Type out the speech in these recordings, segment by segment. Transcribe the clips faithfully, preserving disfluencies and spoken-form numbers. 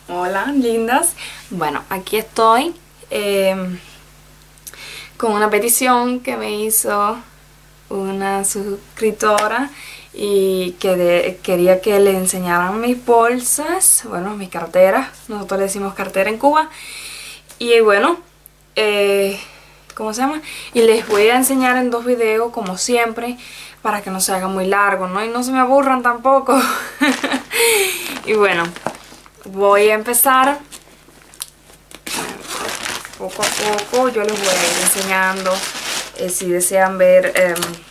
Hola, lindas. Bueno, aquí estoy eh, con una petición que me hizo una suscriptora y que de, quería que le enseñaran mis bolsas, bueno, mis carteras. Nosotros le decimos cartera en Cuba. Y bueno, eh, ¿cómo se llama? Y les voy a enseñar en dos videos, como siempre, para que no se haga muy largo, ¿no? Y no se me aburran tampoco. Y bueno, voy a empezar poco a poco. Yo les voy a ir enseñando eh, si desean ver eh,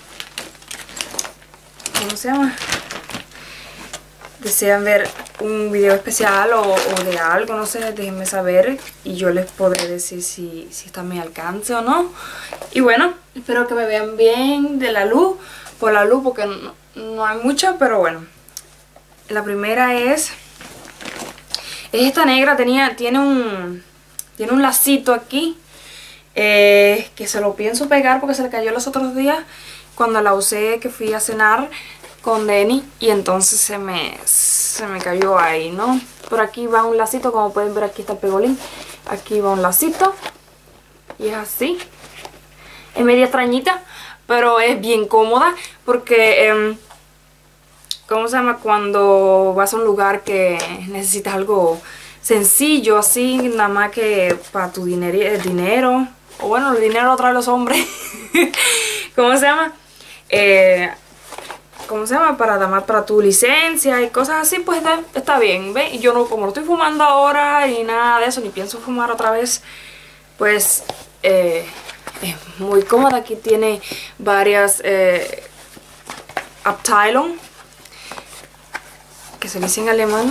¿cómo se llama? Desean ver un video especial o, o de algo, no sé, déjenme saber y yo les podré decir si, si está a mi alcance o no. Y bueno, espero que me vean bien de la luz, por la luz, porque no, no hay mucha, pero bueno. La primera es Es esta negra, tenía, tiene un tiene un lacito aquí eh, que se lo pienso pegar porque se le cayó los otros días cuando la usé, que fui a cenar con Denny, y entonces se me, se me cayó ahí, ¿no? Por aquí va un lacito, como pueden ver, aquí está el pegolín, aquí va un lacito y es así. Es media extrañita, pero es bien cómoda porque eh, ¿cómo se llama? Cuando vas a un lugar que necesitas algo sencillo, así, nada más que para tu dinero, el dinero, o bueno, el dinero lo traen los hombres. ¿Cómo se llama? Eh, ¿Cómo se llama? Para nada más para tu licencia y cosas así, pues está, está bien, ¿ves? Y yo no, como no estoy fumando ahora y nada de eso, ni pienso fumar otra vez, pues eh, es muy cómoda. Aquí tiene varias eh, Abteilung, que se dice en alemán,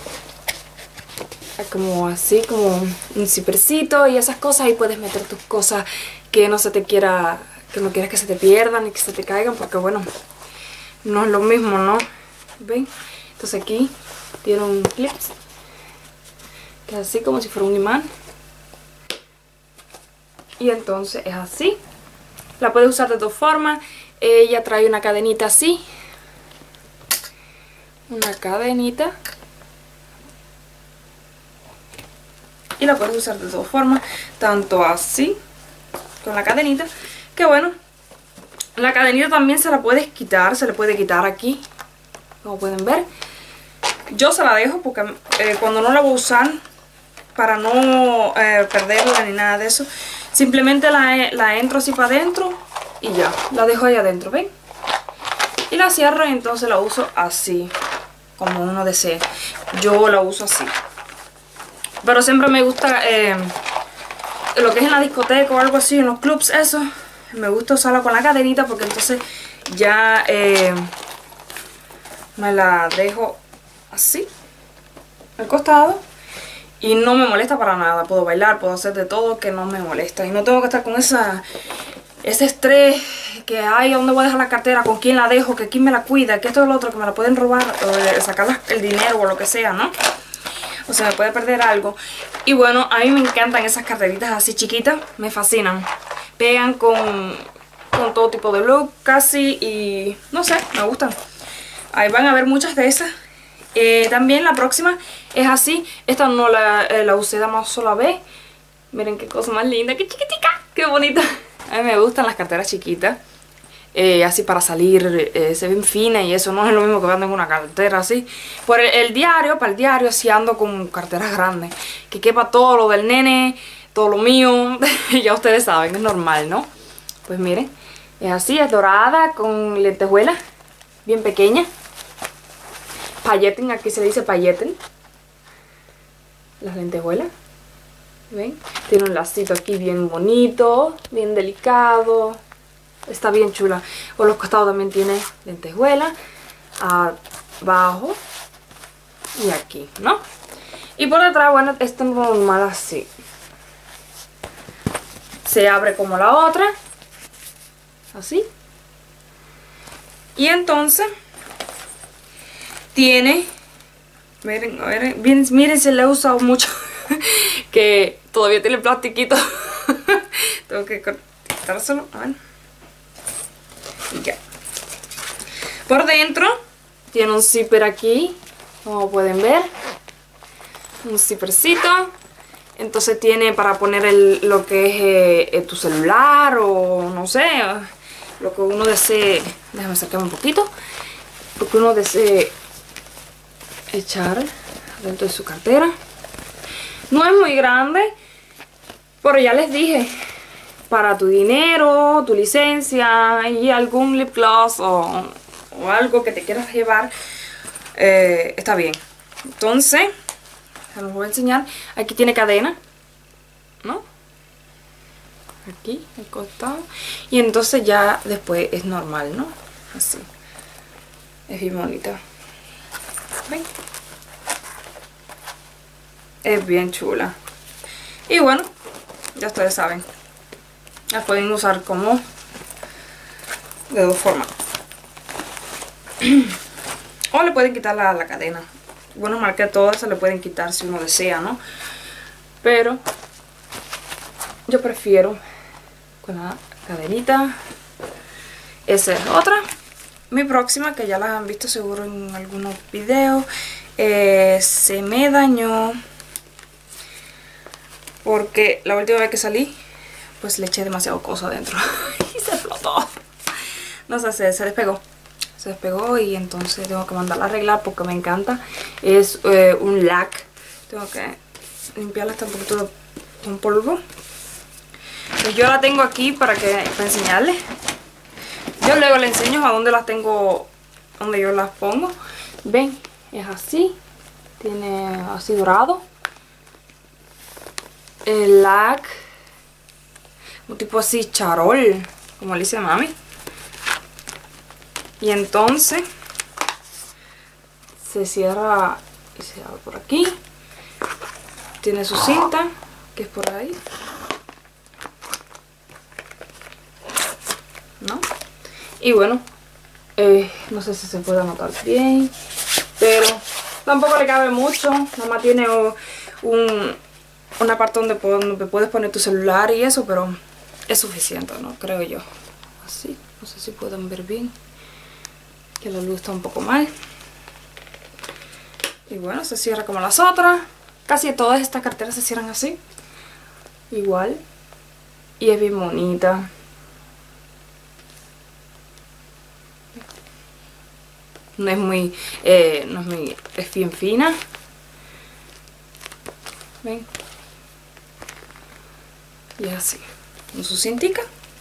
como así, como un zippercito y esas cosas. Ahí puedes meter tus cosas que no se te quiera, que no quieras que se te pierdan y que se te caigan, porque bueno, no es lo mismo, ¿no? ¿Ven? Entonces aquí tiene un clip que es así como si fuera un imán, y entonces es así. La puedes usar de dos formas. Ella trae una cadenita así, una cadenita, y la puedes usar de dos formas, tanto así con la cadenita, que bueno, la cadenita también se la puedes quitar, se le puede quitar aquí, como pueden ver. Yo se la dejo porque eh, cuando no la voy a usar, para no eh, perderla ni nada de eso, simplemente la, la entro así para adentro y ya, la dejo ahí adentro, ¿ven? Y la cierro y entonces la uso así, como uno desee. Yo la uso así, pero siempre me gusta eh, lo que es en la discoteca o algo así, en los clubs, eso me gusta usarla con la cadenita, porque entonces ya eh, me la dejo así al costado y no me molesta para nada. Puedo bailar, puedo hacer de todo que no me molesta, y no tengo que estar con esa ese estrés que hay, ¿dónde voy a dejar la cartera? ¿Con quién la dejo? ¿Que quién me la cuida? Que esto es lo otro, que me la pueden robar o sacar el dinero o lo que sea, ¿no? O sea, me puede perder algo. Y bueno, a mí me encantan esas carteritas así chiquitas, me fascinan. Pegan con, con todo tipo de look casi, y no sé, me gustan. Ahí van a ver muchas de esas. Eh, también la próxima es así. Esta no la, eh, la usé nada más sola vez. Miren qué cosa más linda, qué chiquitica, qué bonita. A mí me gustan las carteras chiquitas. Eh, así para salir, eh, se ven finas y eso, no es lo mismo que ando en una cartera así. Por el, el diario, para el diario así ando con carteras grandes, que quepa todo lo del nene, todo lo mío. Ya ustedes saben, es normal, ¿no? Pues miren, es así, es dorada con lentejuelas bien pequeñas. Pailletten, aquí se dice pailletten, las lentejuelas. ¿Ven? Tiene un lacito aquí bien bonito, bien delicado. Está bien chula. Por los costados también tiene lentejuela, abajo y aquí, ¿no? Y por detrás, bueno, esto es normal así. Se abre como la otra, así. Y entonces tiene, miren, miren, miren, miren, se le ha usado mucho, que todavía tiene plastiquito. Tengo que cortárselo, a ver. Y ya. Por dentro tiene un zipper aquí, como pueden ver. un zippercito. Entonces tiene para poner el, lo que es eh, eh, tu celular o no sé, lo que uno desee. Déjame acercarme un poquito. Lo que uno desee echar dentro de su cartera. No es muy grande, pero ya les dije, para tu dinero, tu licencia y algún lip gloss o, o algo que te quieras llevar, eh, está bien. Entonces, se los voy a enseñar. Aquí tiene cadena, ¿no? Aquí, al costado. Y entonces ya después es normal, ¿no? Así. Es bien bonita. ¿Ven? Es bien chula. Y bueno, ya ustedes saben. La pueden usar como de dos formas. O le pueden quitar la, la cadena. Bueno, marqué todas, se le pueden quitar si uno desea, ¿no? Pero yo prefiero con la cadenita. Esa es otra. Mi próxima, que ya la han visto seguro en algunos videos, eh, se me dañó porque la última vez que salí, pues le eché demasiado cosa adentro y se explotó. No sé, se, se despegó. Se despegó y entonces tengo que mandarla a arreglar porque me encanta. Es eh, un lac. Tengo que limpiarla hasta un poquito de, con polvo. Pues yo la tengo aquí para, que, para enseñarles. Yo luego les enseño a dónde las tengo, donde yo las pongo. Ven, es así. Tiene así dorado. El lac. Un tipo así charol, como le dice mami. Y entonces se cierra y se abre por aquí. Tiene su cinta, que es por ahí, ¿no? Y bueno, eh, no sé si se puede notar bien, pero tampoco le cabe mucho. Nada más tiene un, una parte donde, donde puedes poner tu celular y eso, pero es suficiente, ¿no? Creo yo. Así, no sé si pueden ver bien, que la luz está un poco mal. Y bueno, se cierra como las otras. Casi todas estas carteras se cierran así, igual. Y es bien bonita. No es muy, eh, no es muy, es bien fina. Ven. Y es así, con su cintica.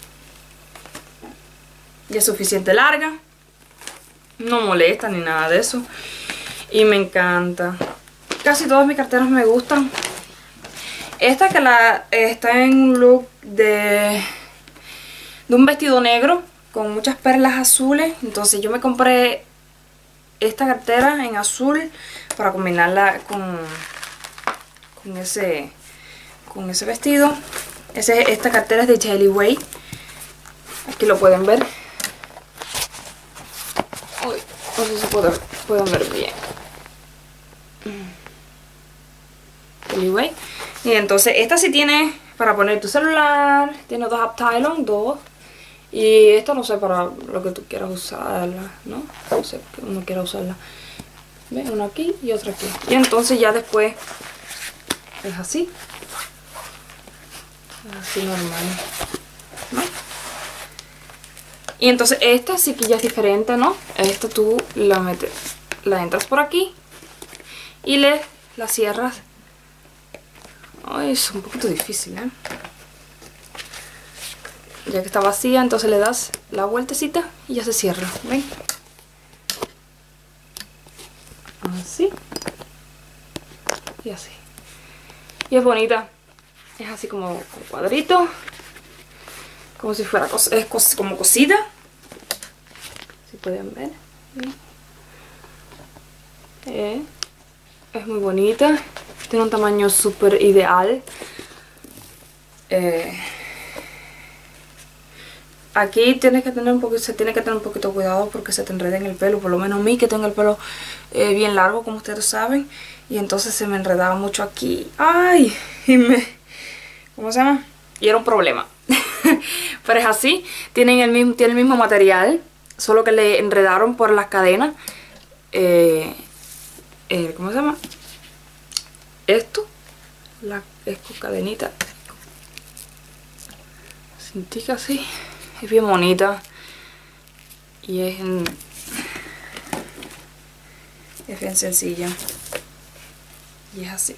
Y es suficiente larga. No molesta ni nada de eso. Y me encanta. Casi todas mis carteras me gustan. Esta que la eh, está en un look de, de un vestido negro con muchas perlas azules. Entonces yo me compré esta cartera en azul para combinarla con, con, ese, con ese vestido. Ese, esta cartera es de Jelly Way. Aquí lo pueden ver. Uy, no sé si pueden, pueden ver bien. Jelly Way. Y entonces esta sí tiene para poner tu celular. Tiene dos Uptylon, dos. Y esto no sé, para lo que tú quieras usarla, ¿no? No sé, que uno quiera usarla. ¿Ven? Uno aquí y otro aquí. Y entonces ya después es así. Así normal, ¿no? Y entonces esta sí que ya es diferente, ¿no? Esta tú la metes, la entras por aquí y le la cierras. Ay, es un poquito difícil, ¿eh? Ya que está vacía, entonces le das la vueltecita y ya se cierra, ¿ven? Así. Y así. Y es bonita. Es así como cuadrito. Como si fuera cos es cos como cosida. Si pueden ver. Eh, es muy bonita. Tiene un tamaño súper ideal. Eh... Aquí tienes que tener un poquito, se tiene que tener un poquito de cuidado porque se te enreda en el pelo. Por lo menos a mí, que tengo el pelo eh, bien largo, como ustedes saben. Y entonces se me enredaba mucho aquí. ¡Ay! Y me... ¿Cómo se llama? Y era un problema. Pero es así. Tienen el mismo, tiene el mismo material. Solo que le enredaron por las cadenas. Eh, eh, ¿Cómo se llama? esto, la, es con cadenita, cintica así, es bien bonita y es, en, es bien sencilla y es así.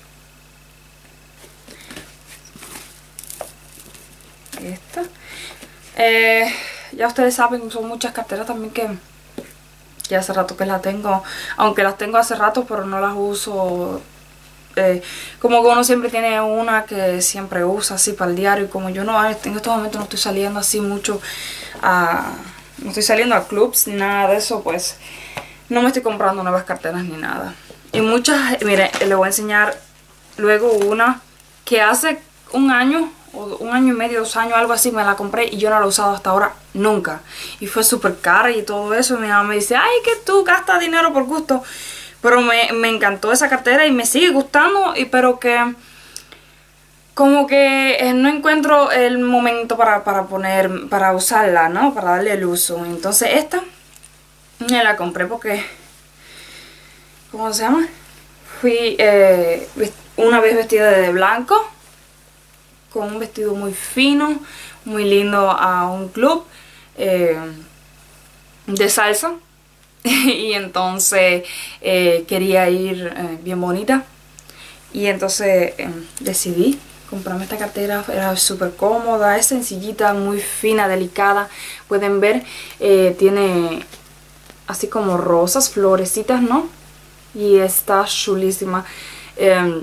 Esta, eh, ya ustedes saben, son muchas carteras también que ya hace rato que las tengo, aunque las tengo hace rato, pero no las uso. Eh, como que uno siempre tiene una que siempre usa así para el diario, y como yo no, en estos momentos no estoy saliendo así mucho a, no estoy saliendo a clubs ni nada de eso, pues no me estoy comprando nuevas carteras ni nada. Y muchas, mire, le voy a enseñar luego una que hace un año o un año y medio, dos años, algo así, me la compré y yo no la he usado hasta ahora nunca, y fue súper cara y todo eso. Y mi mamá me dice, ay, que tú gastas dinero por gusto, pero me, me encantó esa cartera y me sigue gustando, y pero que como que eh, no encuentro el momento para, para poner, para usarla, ¿no? Para darle el uso. Entonces esta me la compré porque, ¿cómo se llama? Fui eh, una vez vestida de blanco, con un vestido muy fino, muy lindo, a un club eh, de salsa. Y entonces eh, quería ir eh, bien bonita. Y entonces eh, decidí comprarme esta cartera. Era súper cómoda, es sencillita, muy fina, delicada. Pueden ver, eh, tiene así como rosas, florecitas, ¿no? Y está chulísima. Eh,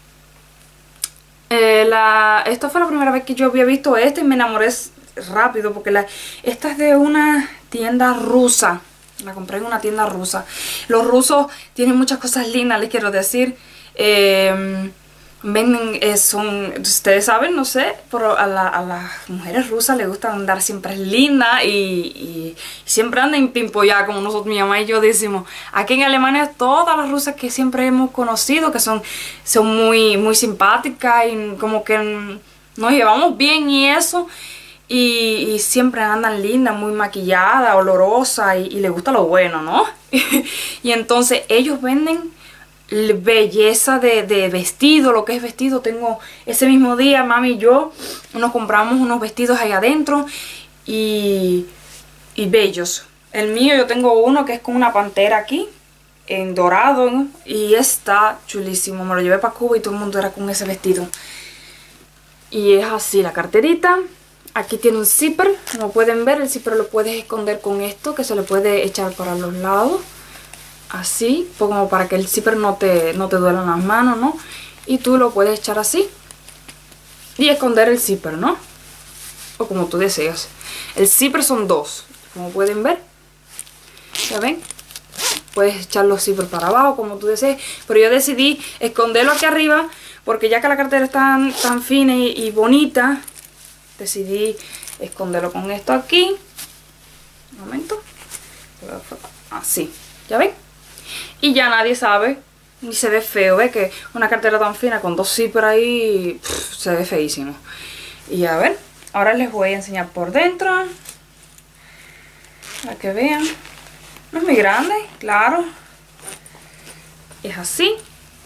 Eh, la, esta fue la primera vez que yo había visto esta y me enamoré rápido, porque la, esta es de una tienda rusa. La compré en una tienda rusa. Los rusos tienen muchas cosas lindas, les quiero decir. Eh, venden, eh, son, ustedes saben, no sé, pero a, la, a las mujeres rusas les gusta andar siempre lindas y, y, y siempre andan pimpolladas, como nosotros, mi mamá y yo decimos. Aquí en Alemania todas las rusas que siempre hemos conocido, que son, son muy, muy simpáticas y como que nos llevamos bien y eso. Y, y siempre andan lindas, muy maquilladas, olorosas, y, y les gusta lo bueno, ¿no? Y entonces ellos venden belleza de, de vestido, lo que es vestido. Tengo ese mismo día, mami y yo nos compramos unos vestidos ahí adentro y, y bellos. El mío, yo tengo uno que es con una pantera aquí en dorado, ¿no? Y está chulísimo. Me lo llevé para Cuba y todo el mundo era con ese vestido. Y es así la carterita. Aquí tiene un zipper, como pueden ver. El zipper lo puedes esconder con esto, que se le puede echar para los lados. Así, como para que el zipper no te, no te duelan las manos, ¿no? Y tú lo puedes echar así y esconder el zipper, ¿no? O como tú deseas. El zipper son dos, como pueden ver. ¿Ya ven? Puedes echar los zippers para abajo, como tú desees. Pero yo decidí esconderlo aquí arriba, porque ya que la cartera es tan, tan fina y, y bonita, decidí esconderlo con esto aquí. Un momento. Así, ¿ya ven? Y ya nadie sabe, ni se ve feo. Ve que una cartera tan fina con dos zippers ahí, pff, se ve feísimo. Y a ver, ahora les voy a enseñar por dentro, para que vean. No es muy grande, claro. Es así.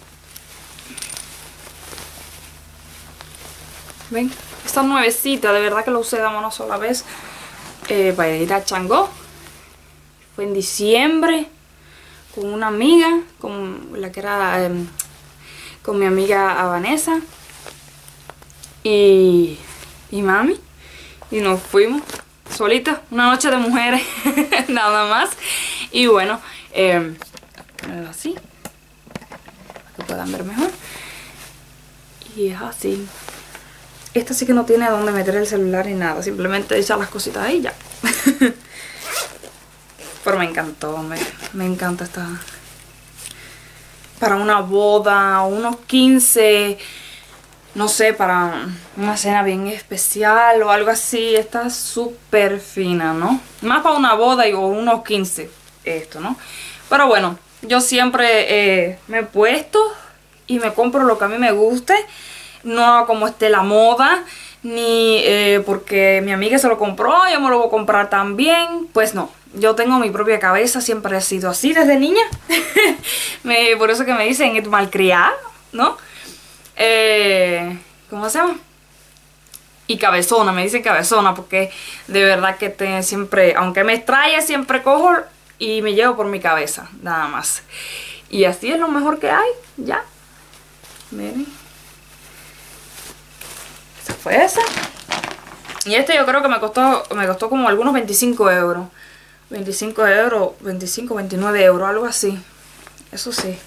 Ven, esta nuevecita, de verdad que la usé una sola vez eh, para ir a Changó. Fue en diciembre, con una amiga, con la que era eh, con mi amiga Vanessa y, y mami, y nos fuimos solitas, una noche de mujeres, nada más. Y bueno, eh, así, para que puedan ver mejor. Y es así. Esta sí que no tiene dónde meter el celular ni nada, simplemente echa las cositas ahí y ya. Pero me encantó, me, me encanta esta. Para una boda, unos quince, no sé, para una cena bien especial o algo así. Está súper fina, ¿no? Más para una boda y, o unos quince, esto, ¿no? Pero bueno, yo siempre eh, me he puesto y me compro lo que a mí me guste. No como esté la moda, ni eh, porque mi amiga se lo compró, yo me lo voy a comprar también. Pues no, yo tengo mi propia cabeza, siempre he sido así desde niña. me, por eso que me dicen malcriada, ¿no? Eh, ¿Cómo se llama? Y cabezona, me dicen cabezona porque de verdad que te, siempre, aunque me extrañe, siempre cojo y me llevo por mi cabeza, nada más. Y así es lo mejor que hay, ya. Miren. Esa fue esa. Y este yo creo que me costó, me costó como algunos veinticinco euros. veinticinco euros, veinticinco, veintinueve euros, algo así. Eso sí.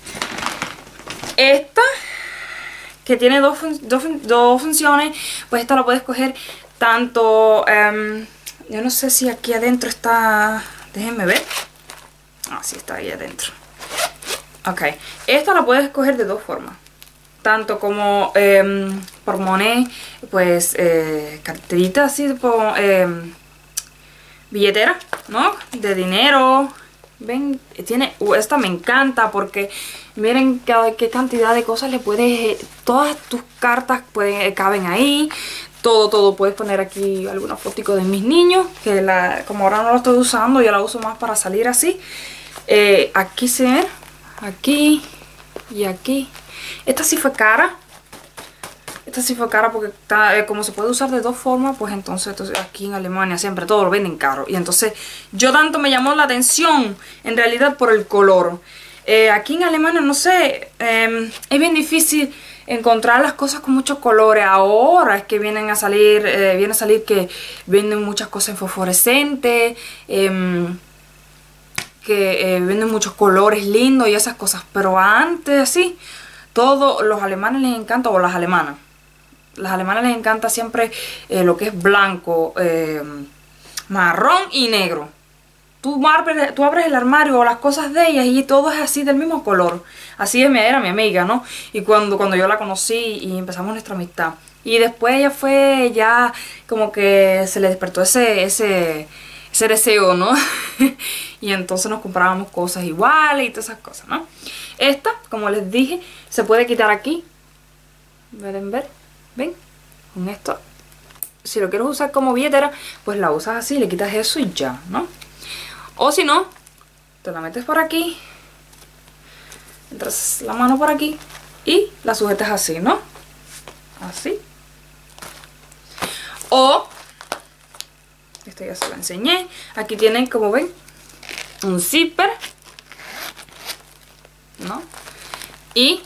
Esta, que tiene dos, fun dos, fun dos funciones, pues esta la puedes coger tanto... Um, yo no sé si aquí adentro está... Déjenme ver. Ah, sí está ahí adentro. Ok. Esta la puedes coger de dos formas. Tanto como eh, por moneda, pues eh, carterita así, tipo eh, billetera, ¿no? De dinero. Ven, tiene, uh, esta me encanta porque miren qué, qué cantidad de cosas le puedes, todas tus cartas pueden, caben ahí. Todo, todo, puedes poner aquí alguna fotico de mis niños, que la, como ahora no la estoy usando, yo la uso más para salir así. Eh, aquí se ve, aquí y aquí. Esta sí fue cara. Esta sí fue cara porque está, eh, como se puede usar de dos formas, pues entonces, entonces aquí en Alemania siempre todo lo venden caro. Y entonces yo tanto me llamó la atención en realidad por el color. Eh, aquí en Alemania, no sé, eh, es bien difícil encontrar las cosas con muchos colores. Ahora es que vienen a salir, eh, viene a salir que venden muchas cosas en fosforescente, eh, que eh, venden muchos colores lindos y esas cosas. Pero antes así... Todos los alemanes les encanta, o las alemanas, las alemanas les encanta siempre eh, lo que es blanco, eh, marrón y negro. Tú abres, tú abres el armario o las cosas de ellas y todo es así del mismo color. Así era mi amiga, ¿no? Y cuando, cuando yo la conocí y empezamos nuestra amistad. Y después ella fue ya como que se le despertó ese, ese, ese deseo, ¿no? Y entonces nos comprábamos cosas iguales y todas esas cosas, ¿no? Esta, como les dije, se puede quitar aquí. ¿Pueden ver? ¿Ven? Con esto. Si lo quieres usar como billetera, pues la usas así, le quitas eso y ya, ¿no? O si no, te la metes por aquí, entras la mano por aquí y la sujetas así, ¿no? Así. O, esto ya se lo enseñé. Aquí tienen, como ven, un zipper, ¿no? Y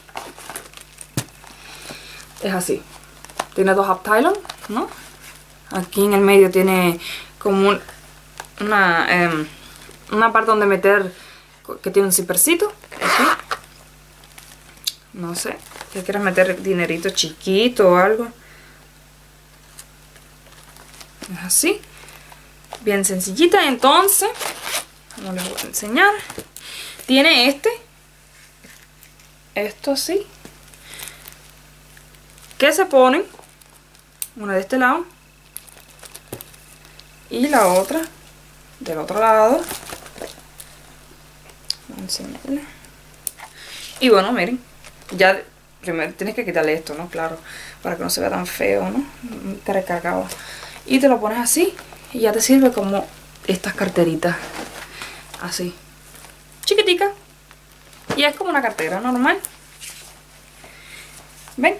es así. Tiene dos Abteilungen, ¿no? Aquí en el medio tiene como un, una, eh, una parte donde meter, que tiene un zippercito. Aquí. No sé, si quieres meter dinerito chiquito o algo. Es así. Bien sencillita. Entonces, no les voy a enseñar. Tiene este. Esto así. Que se ponen. Una de este lado. Y la otra del otro lado. Voy a enseñarle. Y bueno, miren. Ya primero tienes que quitarle esto, ¿no? Claro. Para que no se vea tan feo, ¿no? Te recargado. Y te lo pones así. Y ya te sirve como estas carteritas. Así. Chiquitica. Y es como una cartera normal. ¿Ven?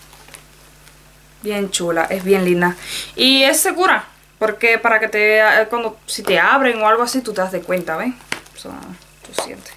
Bien chula. Es bien linda. Y es segura. Porque para que te... cuando si te abren o algo así, tú te das de cuenta, ¿ven? O sea, tú sientes.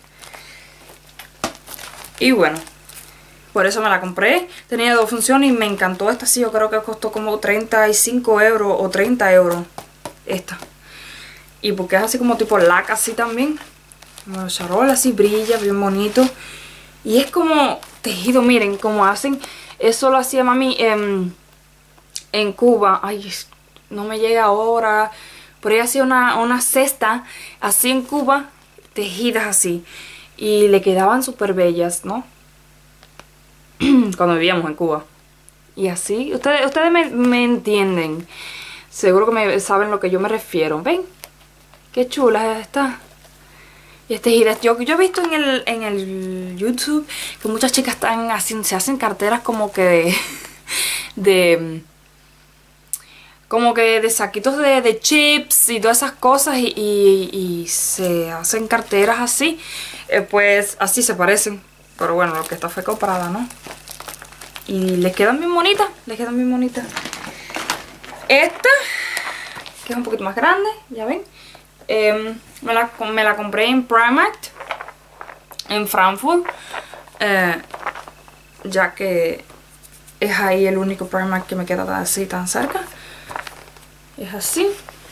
Y bueno. Por eso me la compré. Tenía dos funciones y me encantó. Esta sí, yo creo que costó como treinta y cinco euros o treinta euros. Esta. Y porque es así como tipo laca así también. Como charol así brilla, bien bonito. Y es como tejido, miren, como hacen. Eso lo hacía mami en, en Cuba. Ay, no me llega ahora. Pero ella hacía una, una cesta así en Cuba. Tejidas así. Y le quedaban súper bellas, ¿no? Cuando vivíamos en Cuba. Y así, ustedes, ustedes me, me entienden. Seguro que me saben lo que yo me refiero. ¿Ven? Qué chula está. Y este gira. Yo, yo he visto en el, en el YouTube que muchas chicas están haciendo, se hacen carteras como que de, de como que de saquitos de, de chips y todas esas cosas. Y, y, y se hacen carteras así. Eh, pues así se parecen. Pero bueno, lo que está fue comprada, ¿no? y les quedan bien bonitas, les quedan bien bonitas. Esta, que es un poquito más grande, ya ven, eh, me, la, me la compré en Primark, en Frankfurt, eh, ya que es ahí el único Primark que me queda así tan cerca. Es así.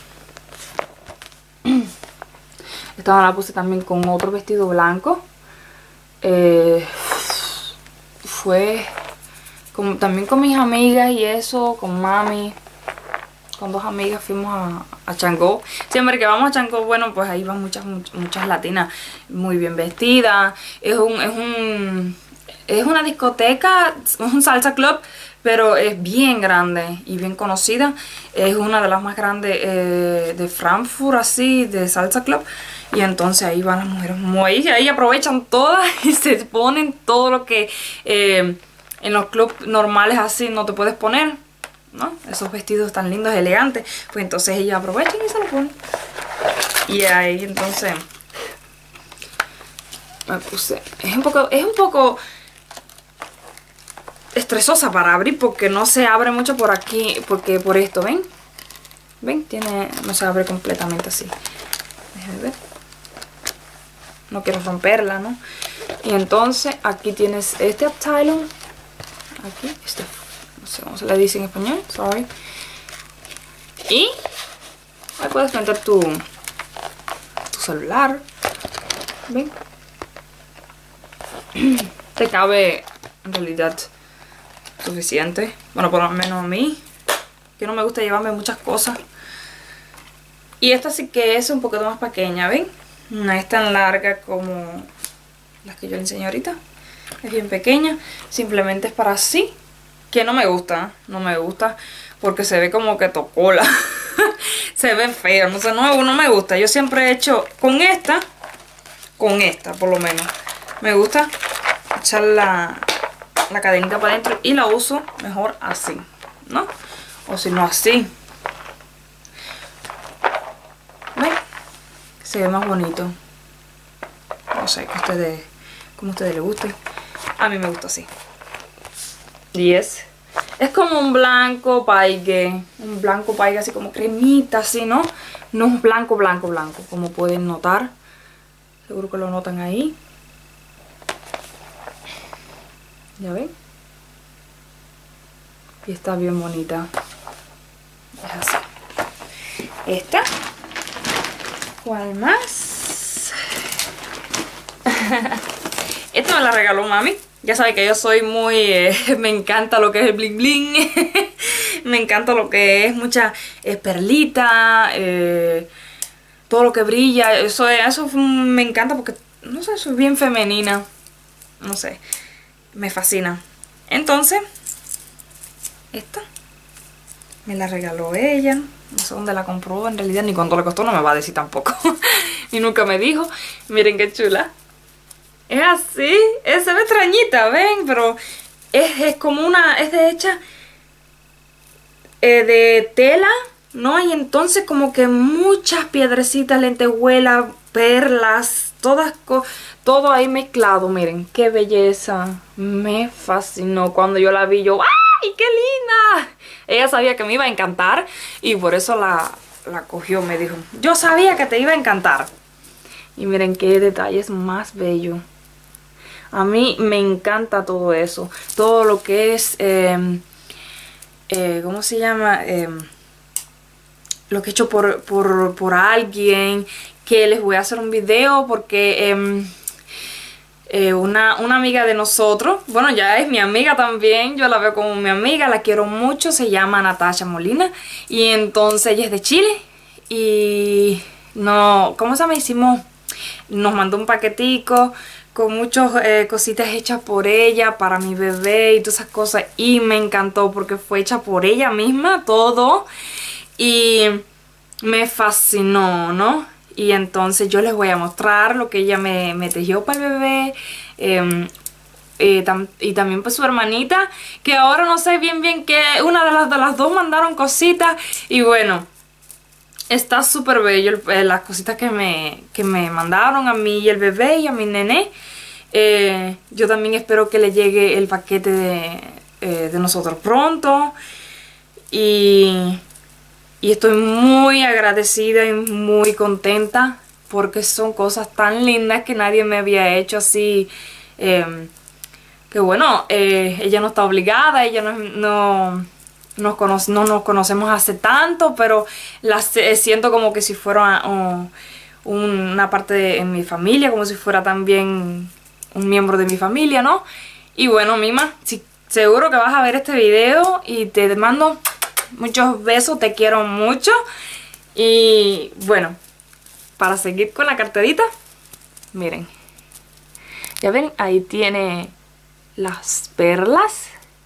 Esta me la puse también con otro vestido blanco. Eh, fue como, también con mis amigas y eso, con mami. Con dos amigas fuimos a, a Changó. Siempre que vamos a Changó, bueno, pues ahí van muchas, muchas, muchas latinas muy bien vestidas. Es un, es un, es una discoteca, es un salsa club, pero es bien grande y bien conocida. Es una de las más grandes eh, de Frankfurt, así, de salsa club. Y entonces ahí van las mujeres muy... Ahí aprovechan todas y se ponen todo lo que eh, en los clubs normales así no te puedes poner, ¿no? Esos vestidos tan lindos, elegantes. Pues entonces ellas aprovechan y se lo ponen. Y ahí entonces me puse... Es un poco... Es un poco estresosa para abrir porque no se abre mucho por aquí, porque por esto, ¿ven? ¿Ven? Tiene... No se abre completamente así. Déjenme ver. No quiero romperla, ¿no? Y entonces aquí tienes este Abteilung. Aquí, este. No sé cómo se le dice en español. Sorry. Y ahí puedes meter tu, tu celular. ¿Ven? Te cabe en realidad suficiente. Bueno, por lo menos a mí, que no me gusta llevarme muchas cosas. Y esta sí que es un poquito más pequeña, ¿ven? No es tan larga como las que yo le enseño ahorita. Es bien pequeña. Simplemente es para así. Que no me gusta. No me gusta. Porque se ve como que tocola. Se ve feo. No sé, no, no me gusta. Yo siempre he hecho con esta. Con esta, por lo menos. Me gusta echar la, la cadenita para adentro. Y la uso mejor así, ¿no? O si no así. ¿Ven? Se ve más bonito. No sé, que ustedes, como a ustedes les guste. A mí me gusta así. Y es, es como un blanco paigue. Un blanco paigue así como cremita, así, ¿no? No es blanco, blanco, blanco, como pueden notar. Seguro que lo notan ahí. ¿Ya ven? Y está bien bonita. Es así. Esta. ¿Cuál más? Esta me la regaló mami. Ya sabe que yo soy muy... Eh, me encanta lo que es el bling bling. Me encanta lo que es mucha eh, perlita. Eh, todo lo que brilla. Eso, eso me encanta porque, no sé, soy bien femenina. No sé. Me fascina. Entonces, esta me la regaló ella. No sé dónde la compró en realidad, ni cuánto le costó, no me va a decir tampoco. Y nunca me dijo. Miren qué chula. Es así, es, se ve extrañita, ven, pero es, es como una, es de hecha eh, de tela, ¿no? Y entonces como que muchas piedrecitas, lentejuelas, perlas, todas, todo ahí mezclado, miren, qué belleza. Me fascinó cuando yo la vi, yo, ¡ay, qué linda! Ella sabía que me iba a encantar y por eso la, la cogió, me dijo, yo sabía que te iba a encantar. Y miren qué detalles más bellos. A mí me encanta todo eso. Todo lo que es, eh, eh, ¿cómo se llama? Eh, lo que he hecho por, por, por alguien. Que les voy a hacer un video porque eh, eh, una, una amiga de nosotros, bueno, ya es mi amiga también, yo la veo como mi amiga, la quiero mucho, se llama Natasha Molina. Y entonces ella es de Chile. Y no, ¿cómo se llama? Hicimos, nos mandó un paquetico con muchas eh, cositas hechas por ella, para mi bebé y todas esas cosas. Y me encantó porque fue hecha por ella misma, todo. Y me fascinó, ¿no? Y entonces yo les voy a mostrar lo que ella me, me tejió para el bebé. Eh, eh, tam, y también pues su hermanita, que ahora no sé bien bien qué. Una de las, de las dos mandaron cositas. Y bueno, está súper bello eh, las cositas que me, que me mandaron a mí y el bebé y a mi nené. Eh, yo también espero que le llegue el paquete de, eh, de nosotros pronto. Y, y estoy muy agradecida y muy contenta porque son cosas tan lindas que nadie me había hecho así. Eh, que bueno, eh, ella no está obligada, ella no, no, nos conoce, no nos conocemos hace tanto, pero la siento como que si fuera uh, una parte de en mi familia, como si fuera también un miembro de mi familia, ¿no? Y bueno, Mima, si, seguro que vas a ver este video y te mando muchos besos, te quiero mucho. Y bueno, para seguir con la carterita, miren, ya ven, ahí tiene las perlas.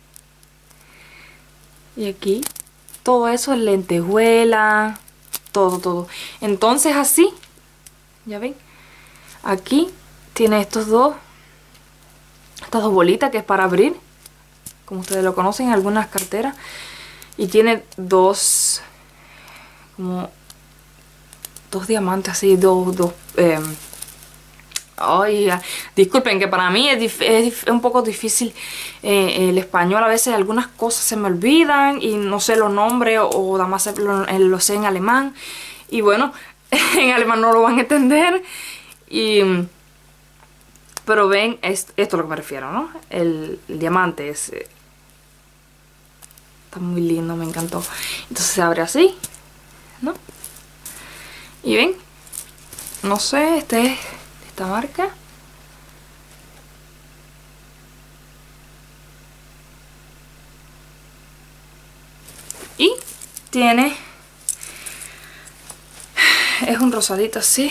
Y aquí todo eso es lentejuela, todo, todo. Entonces así, ya ven, aquí tiene estos dos, estas dos bolitas que es para abrir, como ustedes lo conocen en algunas carteras. Y tiene dos, como dos diamantes así, dos, dos, eh, ay, disculpen que para mí es, es un poco difícil eh, el español. A veces algunas cosas se me olvidan y no sé los nombres, o nada más lo, lo sé en alemán. Y bueno, en alemán no lo van a entender. Y, pero ven, es, esto es lo que me refiero, ¿no? El, el diamante es, está muy lindo, me encantó. Entonces se abre así, ¿no? Y ven, no sé, este es esta marca. Y tiene, es un rosadito así,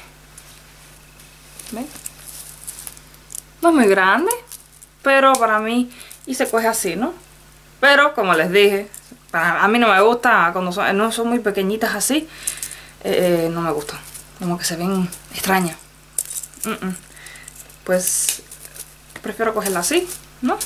¿ven? No es muy grande, pero para mí, y se coge así, ¿no? Pero como les dije, para, a mí no me gusta cuando son, no son muy pequeñitas así, eh, no me gusta, como que se ven extrañas. Mm -mm. Pues prefiero cogerla así, ¿no?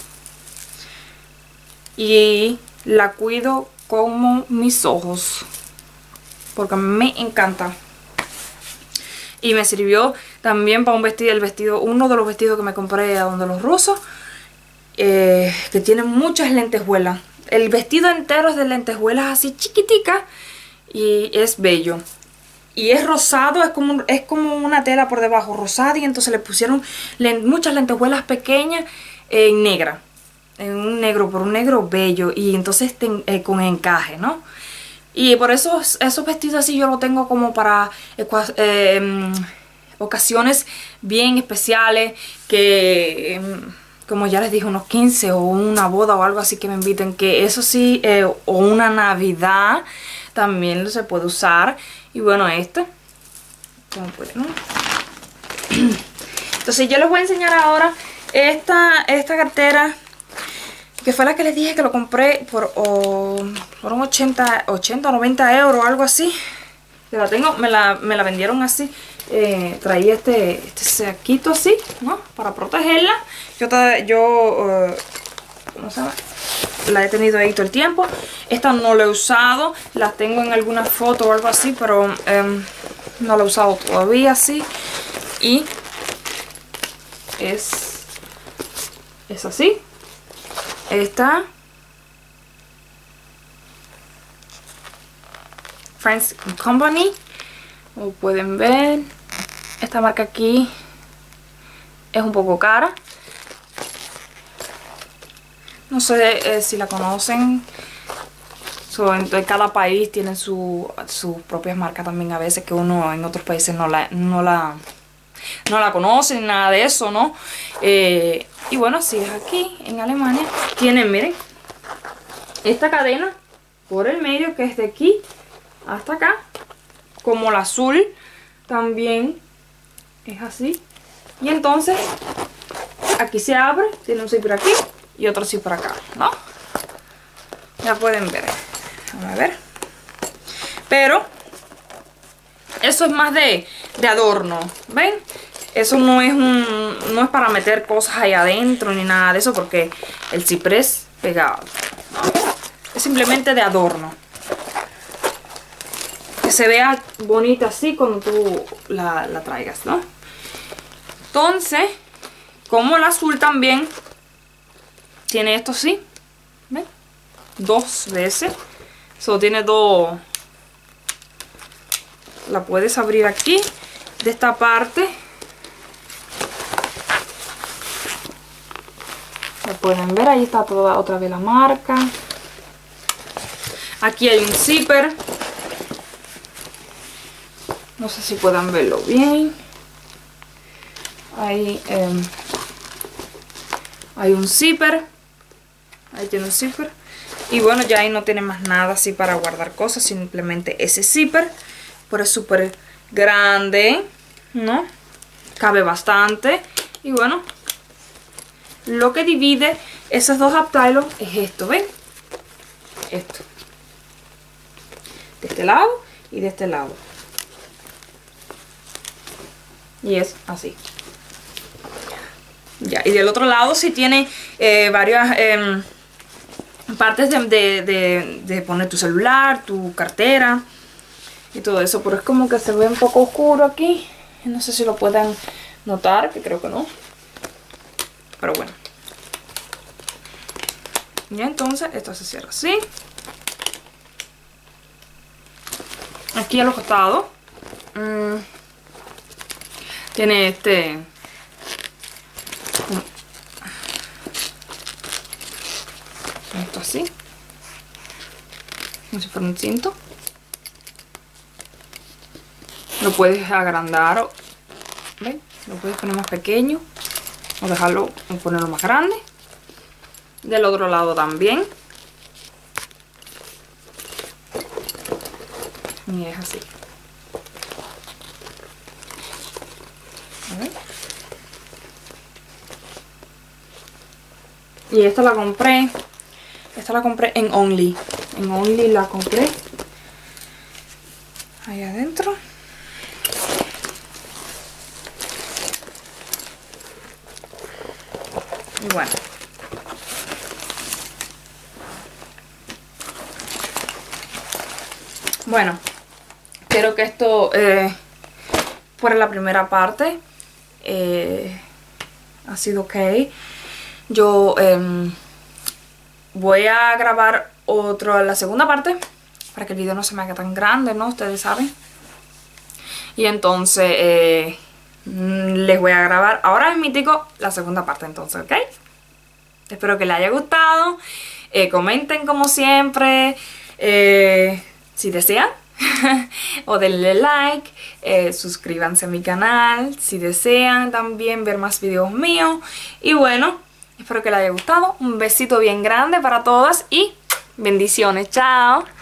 Y la cuido como mis ojos, porque me encanta. Y me sirvió también para un vestido, el vestido, uno de los vestidos que me compré a donde los rusos, eh, que tiene muchas lentejuelas. El vestido entero es de lentejuelas así chiquitica y es bello. Y es rosado, es como, es como una tela por debajo rosada, y entonces le pusieron len, muchas lentejuelas pequeñas en negra. En un negro, por un negro bello, y entonces ten, eh, con encaje, ¿no? Y por eso esos vestidos así yo los tengo como para eh, eh, ocasiones bien especiales, que eh, como ya les dije, unos quince o una boda o algo así que me inviten, que eso sí, eh, o una Navidad también se puede usar. Y bueno, este, como pueden, ¿no? Entonces yo les voy a enseñar ahora esta, esta cartera, que fue la que les dije que lo compré por, oh, por un ochenta o noventa euros, algo así. Que la tengo, me la, me la vendieron así. Eh, traía este, este saquito así, ¿no? Para protegerla. Yo, yo uh, ¿cómo se llama? La he tenido ahí todo el tiempo. Esta no la he usado. Las tengo en alguna foto o algo así, pero um, no la he usado todavía así. Y es, es así. Esta Friends Company, como pueden ver, esta marca aquí es un poco cara. No sé eh, si la conocen. So, en, en cada país tienen su, sus propias marcas también, a veces que uno en otros países no la, no la, no la conocen, nada de eso, ¿no? Eh, y bueno, si es aquí en Alemania, tienen, miren, esta cadena por el medio, que es de aquí hasta acá, como la azul también es así. Y entonces aquí se abre, tiene un zipper aquí y otro zipper acá, ¿no? Ya pueden ver, vamos a ver. Pero eso es más de, de adorno, ¿ven? Eso no es un, no es para meter cosas ahí adentro ni nada de eso, porque el ciprés pegado, ¿no? Es simplemente de adorno, que se vea bonita así cuando tú la, la traigas, ¿no? Entonces, como el azul también tiene esto así, dos veces. Solo tiene dos. La puedes abrir aquí, de esta parte. La pueden ver, ahí está toda otra vez la marca. Aquí hay un zipper. No sé si puedan verlo bien. Ahí eh, hay un zipper. Ahí tiene un zipper. Y bueno, ya ahí no tiene más nada así para guardar cosas. Simplemente ese zipper. Pero es súper grande, ¿no? Cabe bastante. Y bueno, lo que divide esos dos Uptylos es esto, ¿ven? Esto. De este lado y de este lado. Y es así. Ya, y del otro lado sí tiene eh, varias eh, partes de, de, de, de poner tu celular, tu cartera y todo eso. Pero es como que se ve un poco oscuro aquí. No sé si lo pueden notar, que creo que no. Pero bueno. Y entonces esto se cierra así. Aquí a los costados mmm, tiene este esto así, como si fuera un cinto. Lo puedes agrandar o, ¿ven? Lo puedes poner más pequeño o dejarlo o ponerlo más grande. Del otro lado también. Y es así. A ver. Y esta la compré. Esta la compré en Only. En Only la compré. Ahí adentro. Y bueno. Bueno. Espero que esto eh, fuera la primera parte. Eh, ha sido ok. Yo eh, voy a grabar otro, la segunda parte, para que el video no se me haga tan grande, ¿no? Ustedes saben. Y entonces eh, les voy a grabar ahora mismo la segunda parte, entonces, ¿ok? Espero que les haya gustado. Eh, comenten como siempre. Eh, si desean. O denle like, eh, suscríbanse a mi canal si desean también ver más videos míos. Y bueno, espero que les haya gustado. Un besito bien grande para todas y bendiciones. Chao.